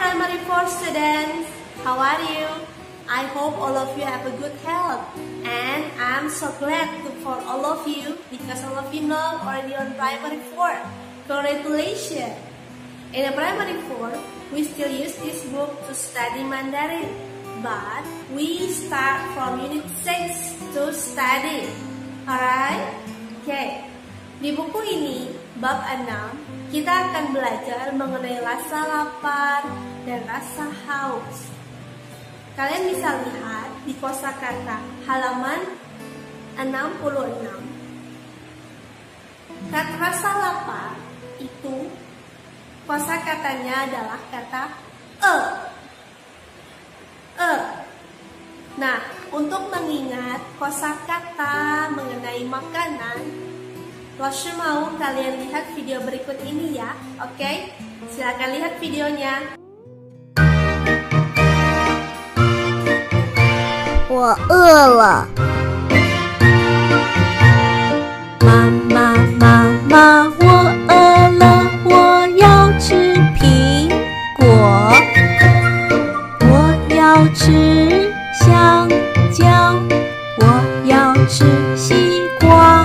Primary 4 students, how are you? I hope all of you have a good health, and I'm so glad for all of you because all of you know already on Primary 4. Congratulations! In the Primary 4, we still use this book to study Mandarin, but we start from Unit 6 to study. Alright? Okay. Di buku ini, bab 6, kita akan belajar mengenai rasa lapar dan rasa haus. Kalian bisa lihat di kosakata halaman 66. Kata rasa lapar itu kosakatanya adalah kata Nah, untuk mengingat kosakata mengenai makanan, Loshu mau kalian lihat video berikut ini ya, oke? Silakan lihat videonya. 我饿了。妈妈妈妈，我饿了，我要吃苹果，我要吃香蕉，我要吃西瓜。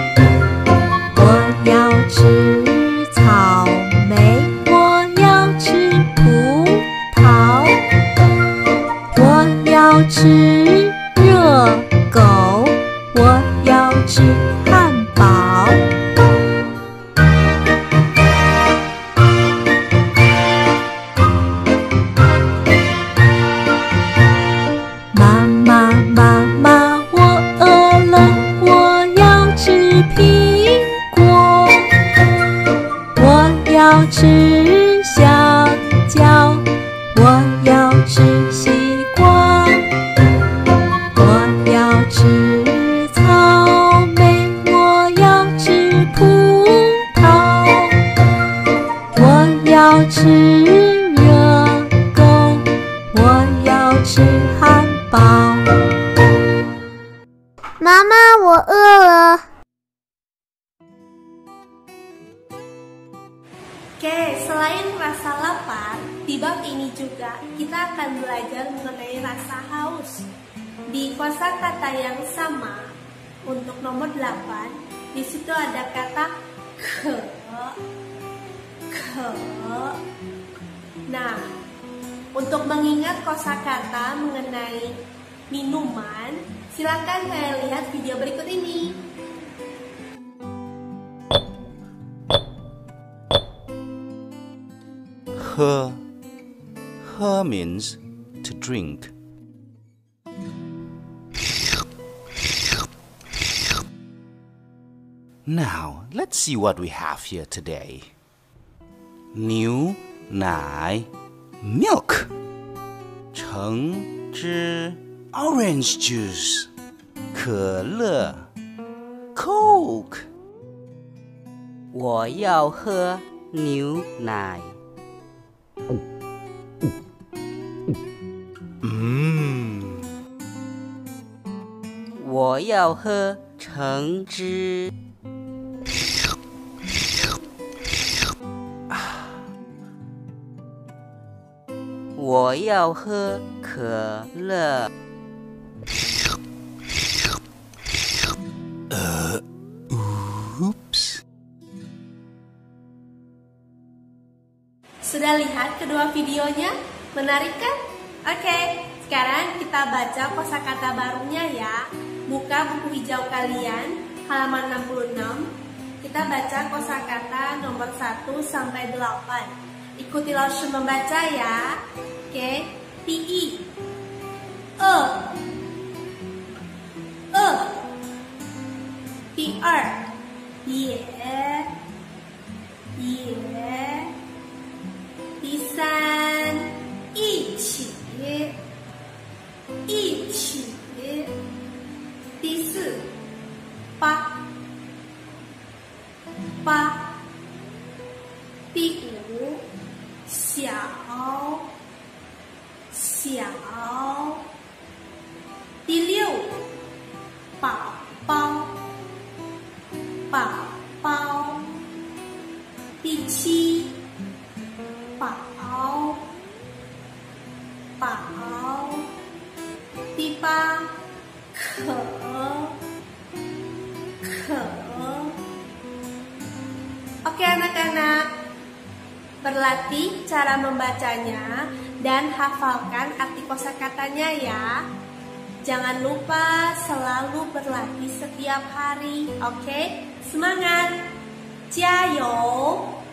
要吃草莓，我要吃葡萄，我要吃热狗，我要吃汉堡。妈妈妈妈，我饿了，我要吃苹果。 我要吃香蕉，我要吃西瓜，我要吃草莓，我要吃葡萄，我要吃热狗，我要吃汉堡。妈妈，我饿了。 Oke, selain rasa lapar, di bab ini juga kita akan belajar mengenai rasa haus. Di kosakata yang sama, untuk nomor 8, di situ ada kata ke. Nah, untuk mengingat kosakata mengenai minuman, silakan kalian lihat video berikut ini. He means to drink. Now, let's see what we have here today. Niu nai, milk. 橙汁 orange juice. 可乐 Coke. 我要喝牛奶。 我要喝橙汁。我要喝可乐。 Oops. Sudah lihat kedua videonya? Menarik kan? Oke, sekarang kita baca kosakata barunya ya. Buka buku hijau kalian, halaman 66. Kita baca kosakata nomor 1 sampai 8. Ikuti langsung membaca ya. Oke, Ti. Ti. 也 第3一起第4八第5小第6宝宝宝， 第7宝 Berlatih cara membacanya dan hafalkan arti kosakatanya ya. Jangan lupa selalu berlatih setiap hari, oke? Semangat! 加油!